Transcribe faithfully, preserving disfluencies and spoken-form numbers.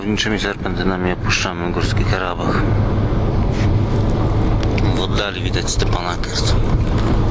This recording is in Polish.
pojedynczymi serpentynami opuszczamy Górski Karabach. W oddali widać Stepanakert.